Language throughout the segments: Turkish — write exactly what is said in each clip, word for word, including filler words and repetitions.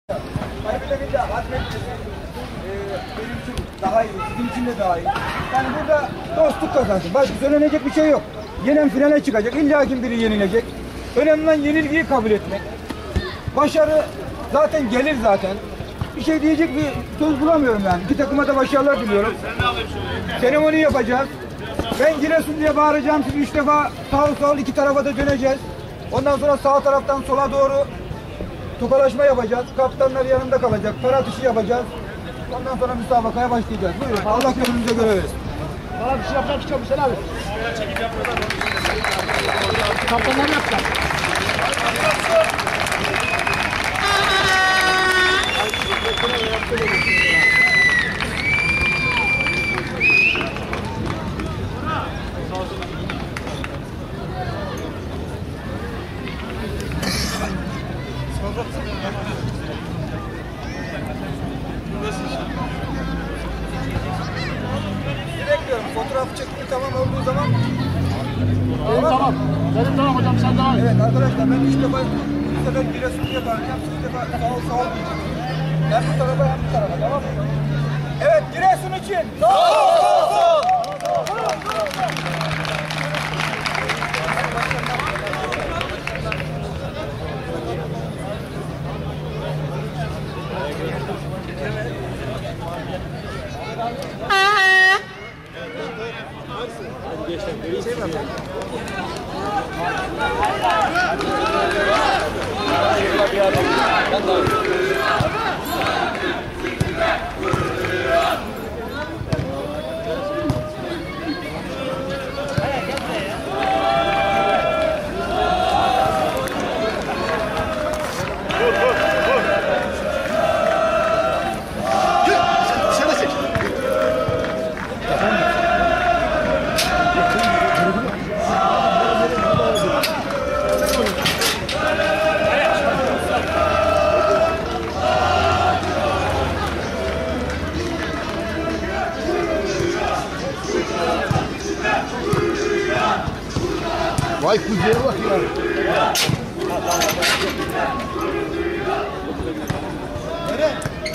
Kaybedince hazmetmesi e, benim için daha iyi, sizin için de daha iyi. Yani burada dostluk kazansın. Başka söylenecek bir şey yok. Yenen finale çıkacak. İlla kim biri yenilecek. Önemli olan yenilgiyi kabul etmek. Başarı zaten gelir zaten. Bir şey diyecek bir söz bulamıyorum yani. İki takıma da başarılar diliyorum. Seremoni yapacağız. Ben Giresun diye bağıracağım. Siz üç defa sağ ol sağ ol iki tarafa da döneceğiz. Ondan sonra sağ taraftan sola doğru tokalaşma yapacağız. Kaptanlar yanında kalacak. Para atışı yapacağız. Ondan sonra müsabakaya başlayacağız. Buyurun. Allah gönlünüze göre versin. Bana bir şey yapmak istiyorum Hüseyin abi. Kaptanlar yapacak. Bekliyorum. Fotoğraf çekimi tamam olduğu zaman. Benim tamam. Benim tamam hocam, sen daha iyi. Evet arkadaşlar, ben üç defa üç sefer Giresun diye bağıracağım. Üç defa sağ ol sağ ol diyeceğim. Hem bu tarafa hem bu tarafa, tamam mı? Evet, Giresun için. Sağ ol sağ ol sağ ol. Vay kuzeye bak ya. Nereye?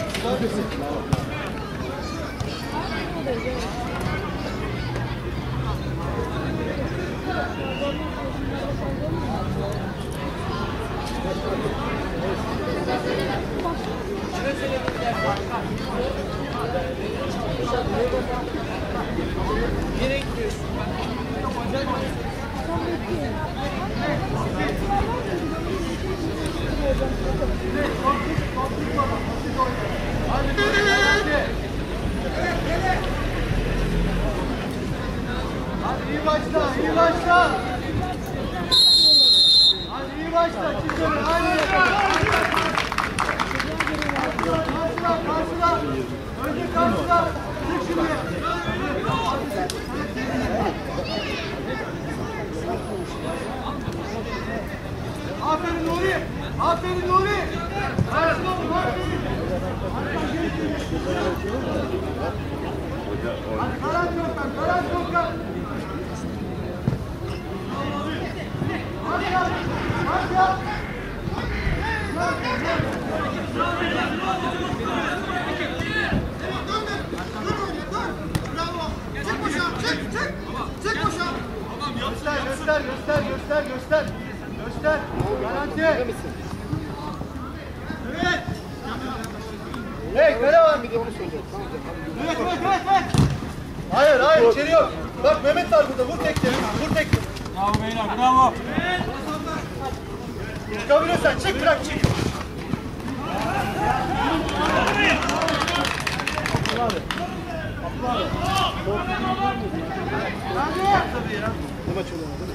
Nereye gidiyorsun? Hadi iyi başla, iyi başla. Hadi iyi başla, çıkın, hadi. Karşıla, karşıla. Önce karşıla. Çık şimdi. Aferin Nuri. Aferin Nuri. Karşıla oğlum, aferin. Hadi Karan Gökhan, Karan Gökhan. Hadi ya, hadi ya. Çık boşa, çık, çık. Çık boşa. Göster, göster, göster, göster, göster. Göster. Garanti. Evet. Hey, kare var. Bir de onu söyleyeceğim. Evet, evet, evet, evet. Hayır, hayır, içeri yok. Bak Mehmet var burada. Vur tekleri, vur tekleri. Bravo beyler, bravo. Çıkabiliyorsan çık, bırak, çık. Bu maç oluyor değil mi?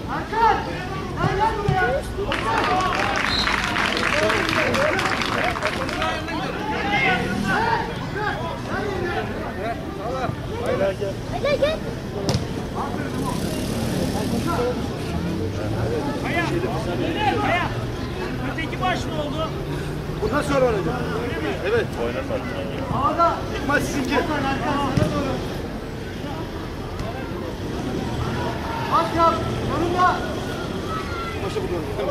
Hadi gel. Kaya. Kaya. Öteki baş ne oldu? Bundan sonra oynayacak. Evet. Oynanmadı. Havada. İlk maç sizinki. At yap. Yanında. Başa bu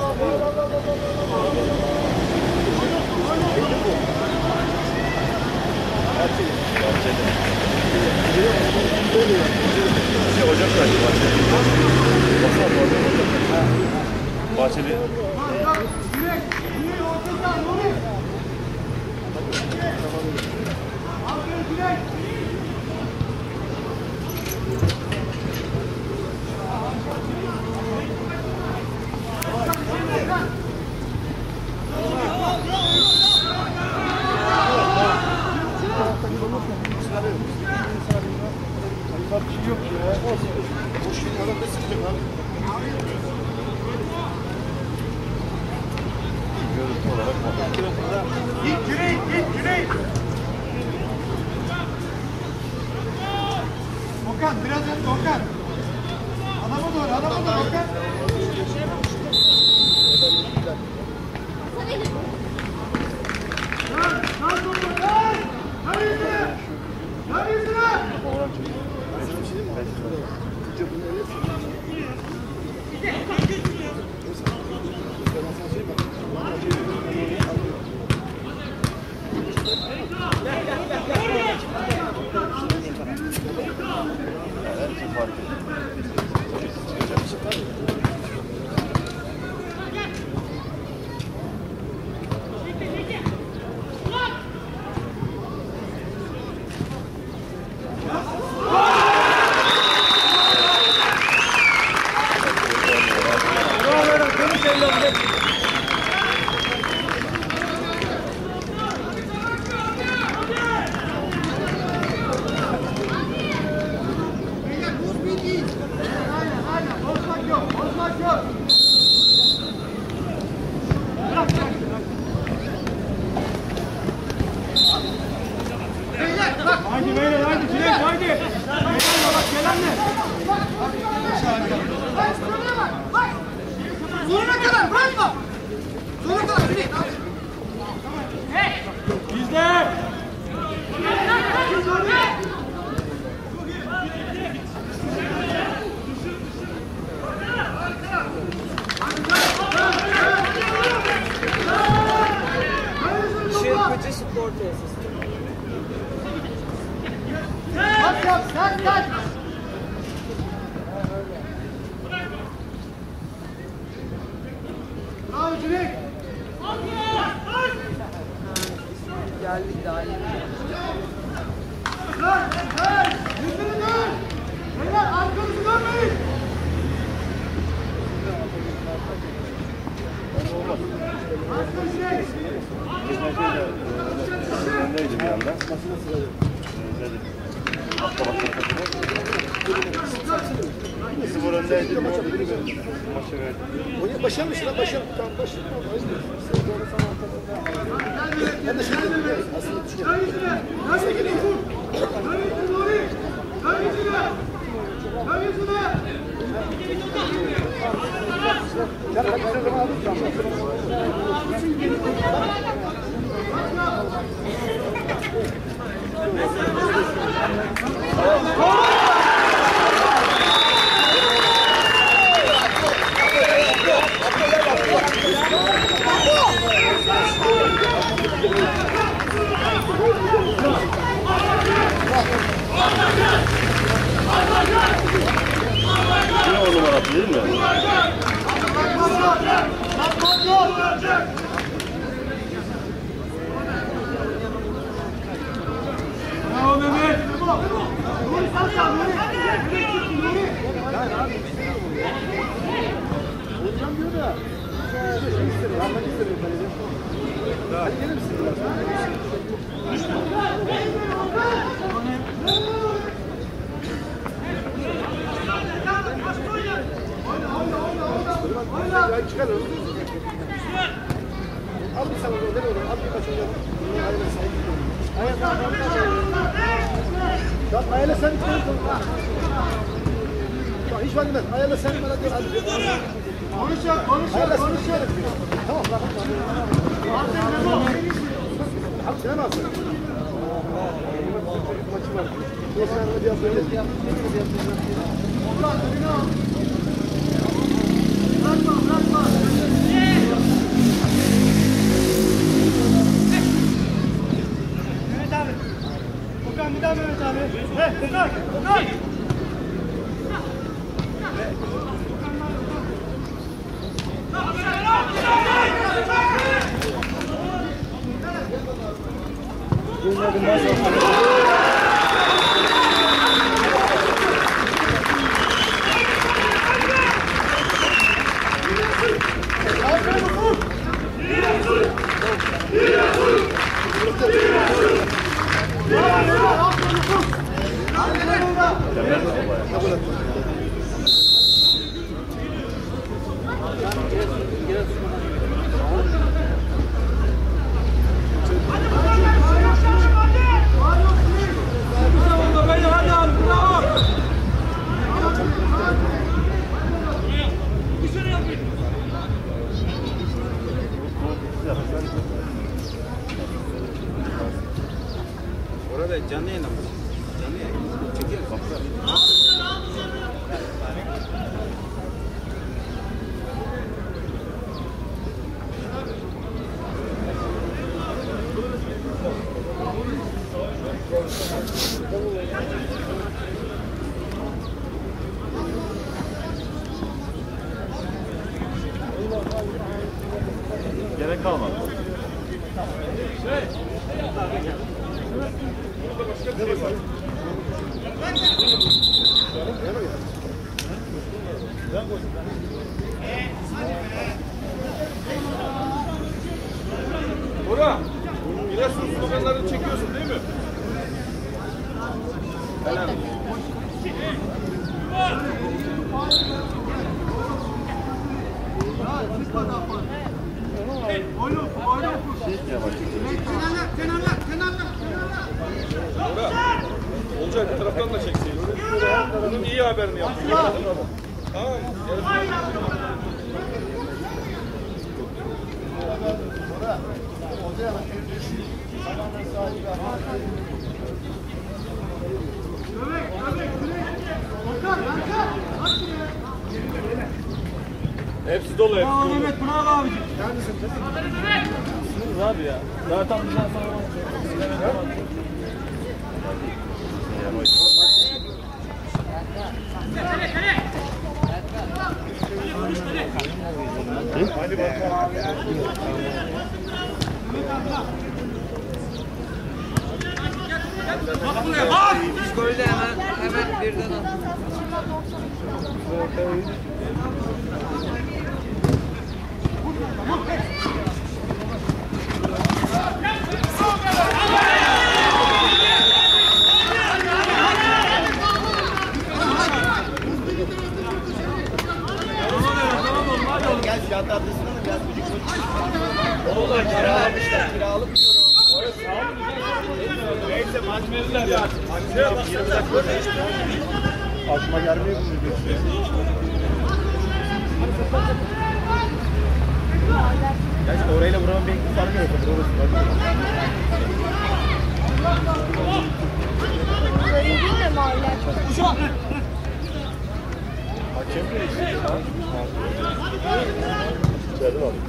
Şey Ocak kaçtı Bahçeli. Baksana bu arada Ocak kaçtı. Bahçeli. Direkt. Direkt ortadan. Nuri. Aferin direkt. Bir şey yok ya. Boş bir adam da sıkıyor lan. Görüntü olarak Git Cüneyt, git Cüneyt. Okan, biraz önce Okan. Adama doğru, adama doğru Okan. Lan, lan topu, lan! Lan yüzüne! Lan yüzüne! Haydi beyler, haydi Cüneyt, haydi. Beyler bak gelen ne? Sonuna kadar bırakma. Sonuna kadar Cüneyt. Bizde. Çırpıcı spor tesisi. Kaç yap, sen kaç. Bravo Cüneyt. Geldik daha yeni. Dön, dön. Yüzünü dön. Beyler arkanızı dönmeyin. Arka Cüneyt. öndeydi bir anda. Hafta başına katılıyor. Sıfır öndeydi. Maçı verdi. Başarmış lan, başarmış. Tamam, başarmış. Ben de şey dedim ya, aslında düşünüyorum. Dön yüzüne. Dön yüzüne. Dön yüzüne Nuri. Dön yüzüne. Dön yüzüne. Gel, hadi sen zaman alırsan. Yine on numara değil mi? Bravo Mehmet. Nuri sen sağ Nuri. Nuri. Hocam diyor da. Şey istedim. Almak istedim kaleci. Hadi gelir misin biraz? Oyna oyna oyna. Ya çıkar onu. Al bir sana ne olur? Al bir kaç olur. Bak ayağıyla sen gidiyorsun. Bak hiç fark etmez. Ayağıyla sen bana diyor. Konuşalım, konuşalım, konuşalım. Tamam, bırak. Aferin Memo. Abi sen alsın. Maçı var. Geçen hadi yapalım. Allah önüne al. Bırakma, bırakma. Mehmet abi. Okan bir daha Mehmet abi. He, Okan, Okan. Orada canlı yayın mı? Canlı yayın. Çekiyor. Gerek kalmadı. Bora, biraz sloganlarını çekiyorsun değil mi? Helal. Oğlum, oğlum. Kenarlar, kenarlar, kenarlar. Bora, olacak bir taraftan da çekseydin. Bunun iyi haberini yaptın. Tamam. Hepsi dolu, hepsi dolu. Bravo Mehmet, bravo abicim. Sınırız abi ya. Zaten bizden sonra Hadi bakalım. Bak buraya, bak! Biz golde hemen hemen birden at. Gel fiyat adresine de biraz küçük küçük. Oğlum kiralamışlar, kiralık diyorum. Neyse maç verirler ya. Aklıma gelmiyor mu? Gerçi orayla buranın bir farkı yok. Burayı değil de mahalle çok. Hakem de işte. İçeride var.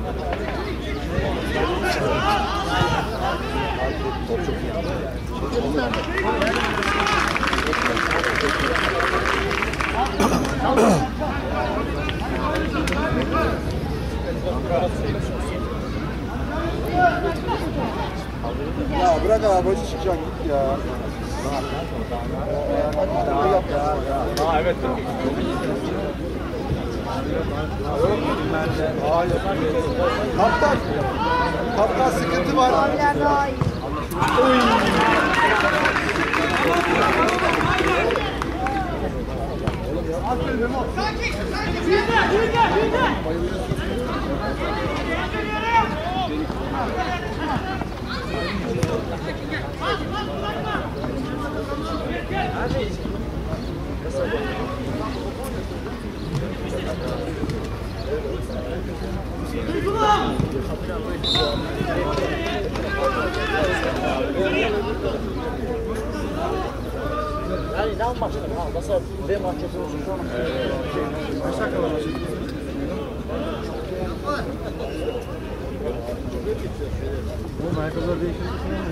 Top çok iyi. Ya bırak abi acı çıkacak git ya. Aa evet. Hayır. Kaptan. Kaptan sıkıntı var. Mahaller daha iyi. Sakin, sakin. Yüzde, yüzde, yüzde. Yani ne maçları ha? Nasıl B maçı olsun? Kaç dakika var maçın? Oğlum ayakkabılar değiştirdi.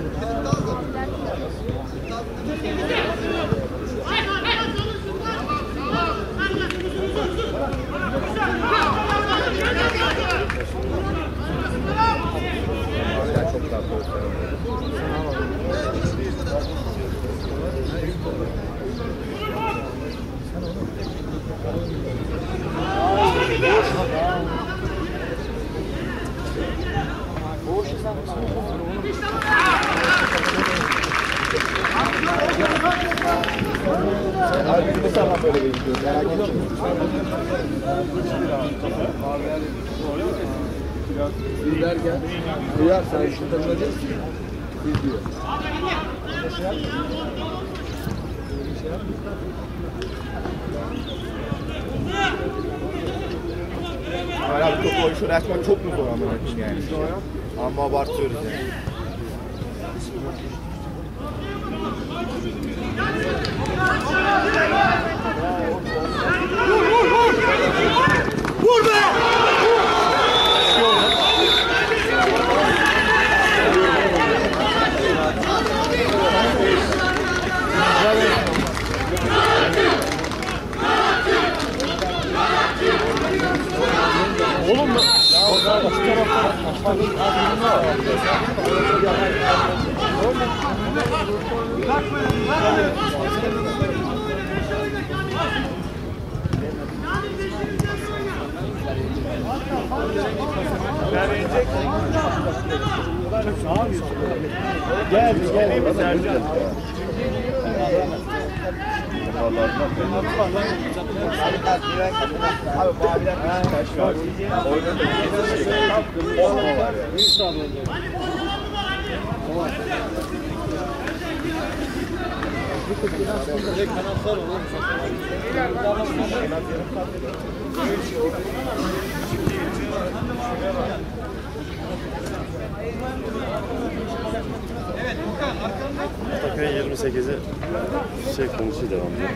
Hala çok tatlı. Abi biz de sana böyle bekliyoruz. Merak etme. Biz derken duyar sen şu tanınacağız ki biz diyor. Hala bir top oyunu açmak çok mu zor ama yani. Ama abartıyoruz yani. Vur be! Oğlum mu? Ya o şu Gel, gel mi Sercan? Abi maviler kaç var? Oyunda da on var yani. Takviye yirmi sekizi şey konusu devam ediyor.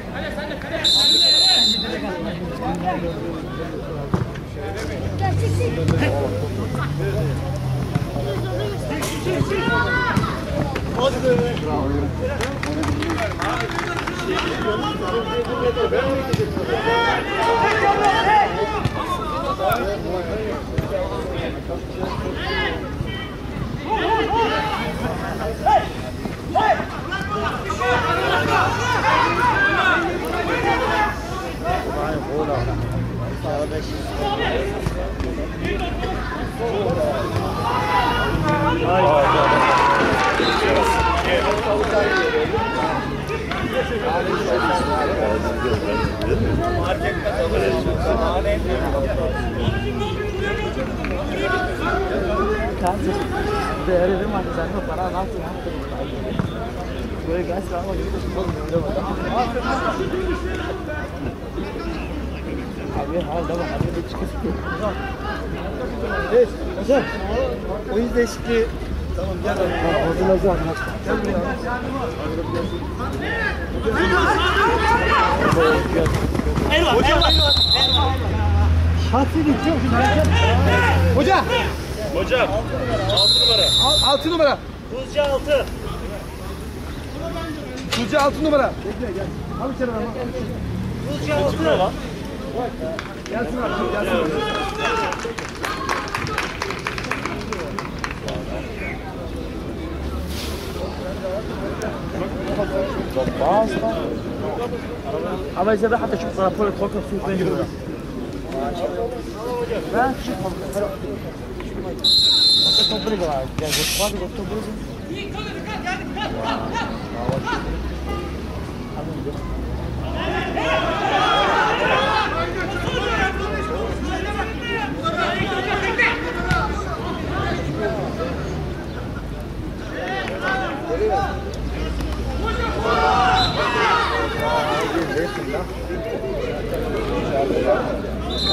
Değerli mi sen de para nasıl yaptın? Böyle gaz kalma gibi abi hal devam hadi çıkıyor. Evet hocam. Oyun değişikliği tamam gel abi. Hazırlayacağım. Gel buraya. Eyvah eyvah. Hadi gidiyor. Hoca. Hocam altı numara. altı numara. Tuzcu altı. Tuzcu altı numara. Bekle gel. Al içeri ama. Tuzcu altı. Gelsin abi gelsin. Aber ich habe حتى شوف رابور الكوكب في فين ما شوف حتى توبري بقى يعني الصواب ده توبري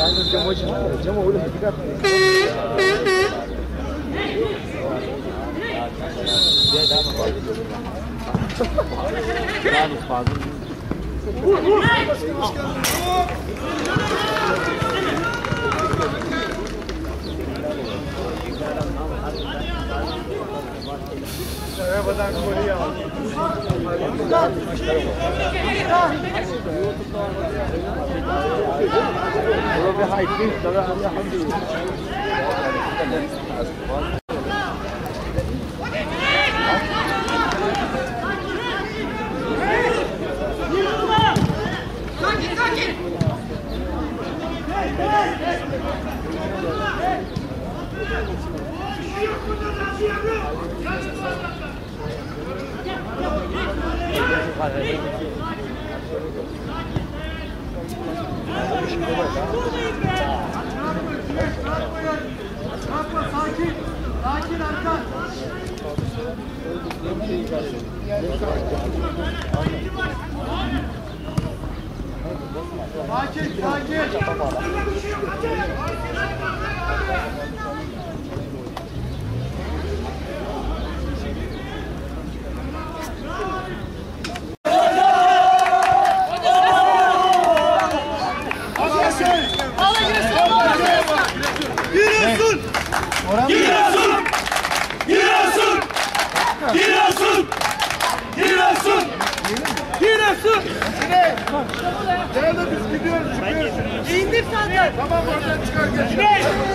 Ben de cam açayım. Cam öyle dikkat. Arabadan golü aldı. Burada bir haydi, sonra alhamdülillah. Sakin, sakin arka. Sakin, sakin. Giresun! Giresun! Giresun! Giresun! Giresun! Giresun! Nerede biz gidiyoruz? Çıkıyoruz. İndir zaten. Tamam oradan çıkar. Geç.